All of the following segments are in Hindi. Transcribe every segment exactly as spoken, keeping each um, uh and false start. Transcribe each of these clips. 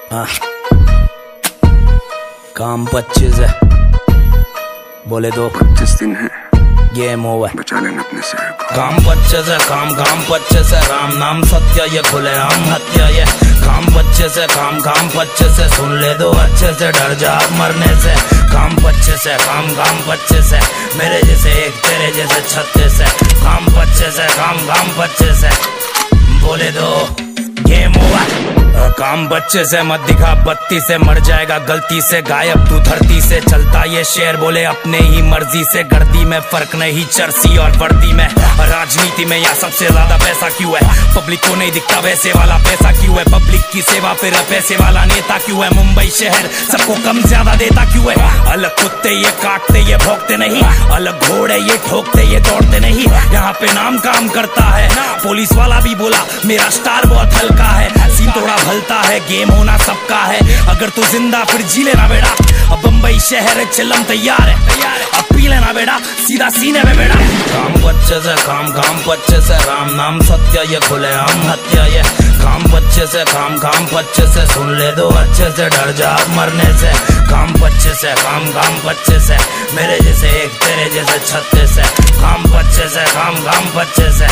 हाँ। काम पच्चीस है, बोले दो पच्चीस दिन है, गेम ओवर, बचा लेना अपने शहर को। काम पच्चीस है, काम काम पच्चीस है, राम नाम सत्य ये खुले आम हत्या ये। काम पच्चीस है, काम काम पच्चीस है, सुन ले दो अच्छे से, डर जा मरने से। काम पच्चीस है, काम काम पच्चीस है, मेरे जैसे एक तेरे जैसे छत्तीस है। काम पच्चीस है, काम काम पच्चीस है, बोले दो गेम ओवर। काम बच्चे से मत दिखा, बत्ती से मर जाएगा गलती से, गायब तू धरती से। चलता ये शेर बोले अपने ही मर्जी से, गर्दी में फर्क नहीं चर्सी और वर्दी में। राजनीति में यहाँ सबसे ज्यादा पैसा क्यों है, पब्लिक को नहीं दिखता वैसे वाला पैसा क्यों है। पब्लिक की सेवा फिर पैसे वाला नेता क्यों है, मुंबई शहर सबको कम ज्यादा देता क्यों है। अलग कुत्ते ये काटते ये भोंकते नहीं, अलग घोड़े ये ठोकते ये दौड़ते नहीं। यहाँ पे नाम काम करता है, पुलिस वाला भी बोला मेरा स्टार बहुत हल्का है। सीन थोड़ा भलता है, गेम होना सबका है, अगर तू जिंदा फिर जी लेना बेटा। अब बम्बई शहर है, चिल्लम तैयार है, अब पी लेना बेटा, सीधा सीने में बेटा। काम बच्चे से काम काम बच्चे से, राम नाम सत्य ये खुले आम हत्या ये। काम बच्चे से काम काम बच्चे से, सुन ले दो अच्छे से, डर जा मरने से। काम बच्चे से काम काम बच्चे से, मेरे जैसे एक तेरे जैसे छत्तीस है। काम बच्चे से काम काम बच्चे से,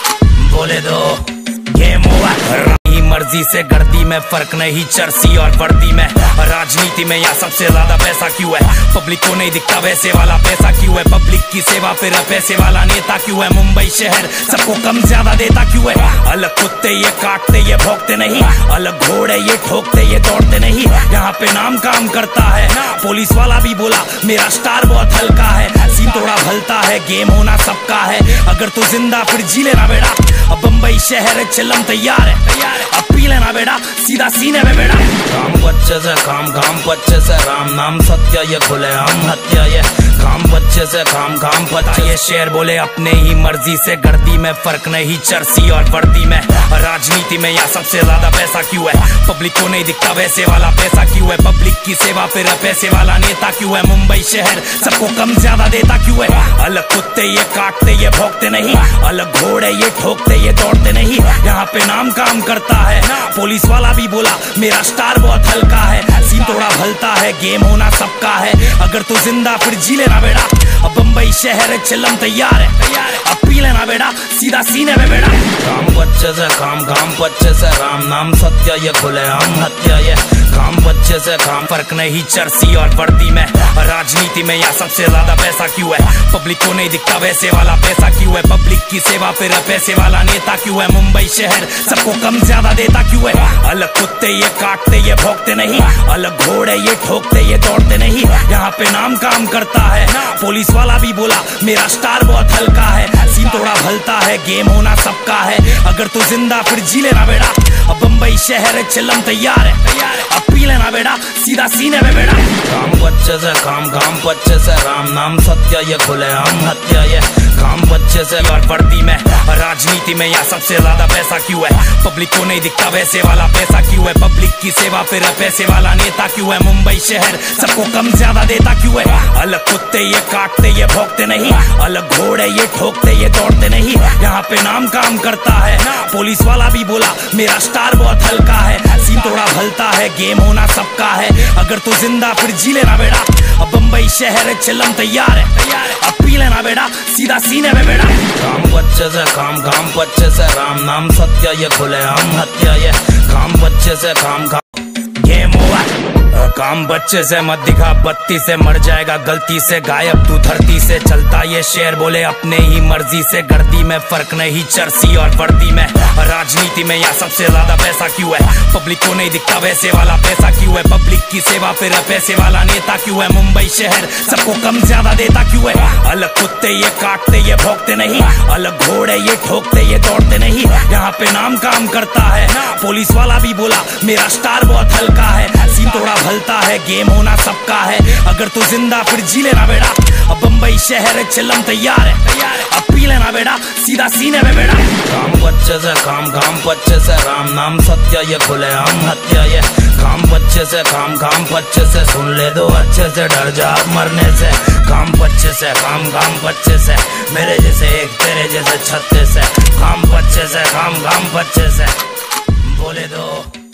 बोले दो गेम ओवर। मर्जी से गर्दी में फर्क नहीं चर्सी और वर्दी में। राजनीति में यहाँ सबसे ज्यादा पैसा क्यों है, पब्लिक को नहीं दिखता वैसे वाला पैसा क्यों है। पब्लिक की सेवा फिर पैसे वाला नेता क्यों है, मुंबई शहर सबको कम ज्यादा देता क्यों है। अलग कुत्ते ये काटते ये भोंकते नहीं, अलग घोड़े ये ठोकते ये दौड़ते नहीं। यहाँ पे नाम काम करता है, पुलिस वाला भी बोला मेरा स्टार बहुत हल्का है। सीन थोड़ा भलता है, गेम होना सबका है, अगर तू जिंदा फिर जी लेना बेटा। अब बम्बई शहर है, चिल्लम तैयार है, अब पी लेना बेटा, सीधा सीने में बेटा। काम बच्चे से काम काम बच्चे से, राम नाम सत्य ये खुले आम हत्या ये। काम बच्चे से काम काम बच्चे ये, शेर बोले अपने ही मर्जी से, गर्दी में फर्क नहीं चर्सी और वर्दी में। राजनीति में यहाँ सबसे ज्यादा पैसा क्यों है, पब्लिक को नहीं दिखता वैसे वाला पैसा क्यों है। पब्लिक की सेवा फिर पैसे वाला नेता क्यों है, मुंबई शहर सबको कम ज्यादा देता क्यों है। अलग कुत्ते ये काटते ये भोंकते नहीं, अलग घोड़े ये ठोकते ये दौड़ते नहीं। यहाँ पे नाम काम करता है, पुलिस वाला भी बोला मेरा स्टार बहुत हल्का है। सीन थोड़ा भलता है, गेम होना सबका है, अगर तू जिंदा फिर जी लेना बेटा। अब बम्बई शहर है, चिल्लम तैयार है, अब पी लेना बेटा, सीधा सीने में बेटा। काम बच्चे से काम काम बच्चे से, राम नाम सत्य ये खुले आम हत्या ये। काम बच्चे से काम फर्क नहीं चर्सी और वर्दी में। राजनीति में यहाँ सबसे ज्यादा पैसा क्यों है, पब्लिक को नहीं दिखता वैसे वाला पैसा क्यों है। पब्लिक की सेवा फिर पैसे वाला नेता क्यों है, मुंबई शहर सबको कम ज्यादा देता क्यों है। अलग कुत्ते ये काटते ये भोंकते नहीं, अलग घोड़े ये ठोकते ये दौड़ते नहीं। यहाँ पे नाम काम करता है, पुलिस वाला भी बोला मेरा स्टार बहुत हल्का है। सीन थोड़ा भलता है, गेम होना सबका है, अगर तू जिंदा फिर जी लेना बेटा। अब बम्बई शहर है, चिल्लम तैयार है, अब पी लेना बेटा, सीधा सीने में बेटा। काम बच्चे से काम काम बच्चे से, राम नाम सत्य ये खुले आम हत्या ये। काम बच्चे से और वर्दी में। राजनीति में यहाँ सबसे ज्यादा पैसा क्यों है, पब्लिक को नहीं दिखता वैसे वाला पैसा क्यों है। पब्लिक की सेवा फिर पैसे वाला नेता क्यों है, मुंबई शहर सबको कम ज्यादा देता क्यों है। अलग कुत्ते ये काटते ये भोंकते नहीं, अलग घोड़े ये ठोकते ये दौड़ते नहीं। यहाँ पे नाम काम करता है, पुलिस वाला भी बोला मेरा स्टार बहुत हल्का है। सीन थोड़ा भलता है, गेम होना सबका है, अगर तू जिंदा फिर जी लेना बेटा। अब बम्बई शहर है, चिल्लम तैयार है, अब पी लेना बेटा, सीधा सीने में बेटा। काम बच्चे से काम काम बच्चे से, राम नाम सत्य ये खुले आम हत्या ये। काम बच्चे से काम काम गेम ओवर। काम बच्चे से मत दिखा, बत्ती से मर जाएगा गलती से, गायब तू धरती से। चलता ये शेर बोले अपने ही मर्जी से, गर्दी में फर्क नहीं चर्सी और वर्दी में। राजनीति में यहाँ सबसे ज्यादा पैसा क्यों है, पब्लिक को नहीं दिखता वैसे वाला पैसा क्यों है। पब्लिक की सेवा फिर पैसे वाला नेता क्यों है, मुंबई शहर सबको कम ज्यादा देता क्यों है। अलग कुत्ते ये काटते ये भोंकते नहीं, अलग घोड़े ये ठोकते ये दौड़ते नहीं। यहाँ पे नाम काम करता है, पुलिस वाला भी बोला मेरा स्टार बहुत हल्का है। सीन थोड़ा भलता है, गेम होना सबका है, अगर तू जिंदा फिर जी लेना बेटा। अब बम्बई शहर है, चिल्लम तैयार है, अब पी लेना बेटा, सीधा सीने में बेटा। काम बच्चे से काम काम बच्चे से, राम नाम सत्य ये खुले आम हत्या ये। काम बच्चे से काम काम बच्चे से, सुन ले दो अच्छे से, डर जा मरने से। काम बच्चे से काम काम बच्चे से, मेरे जैसे एक तेरे जैसे छत्तीस है। काम बच्चे से काम काम बच्चे से, बोले दो।